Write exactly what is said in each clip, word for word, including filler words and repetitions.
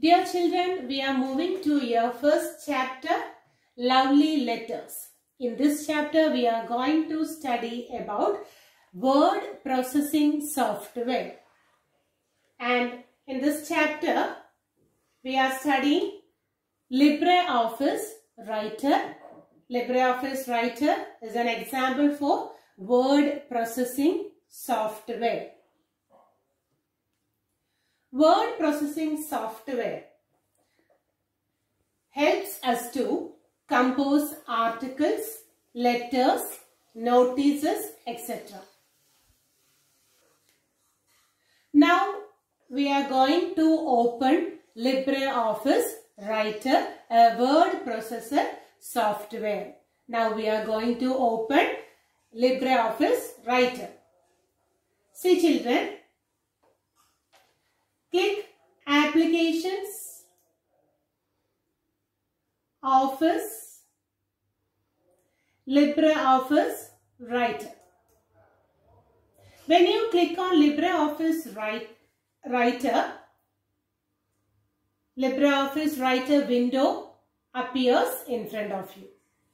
Dear children, we are moving to your first chapter, Lovely Letters. In this chapter, we are going to study about word processing software. And in this chapter, we are studying LibreOffice Writer. LibreOffice Writer is an example for word processing software. Word processing software helps us to compose articles, letters, notices, et cetera. Now we are going to open LibreOffice Writer, a word processor software. Now we are going to open LibreOffice Writer. See children, click Applications, Office, LibreOffice Writer. When you click on LibreOffice Writer, LibreOffice Writer window appears in front of you.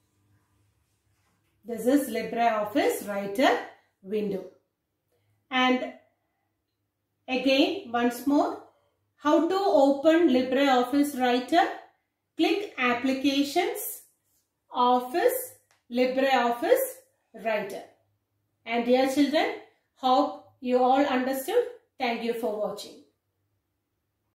This is LibreOffice Writer window. And again, once more, how to open LibreOffice Writer? Click Applications, Office, LibreOffice Writer. And dear children, hope you all understood. Thank you for watching.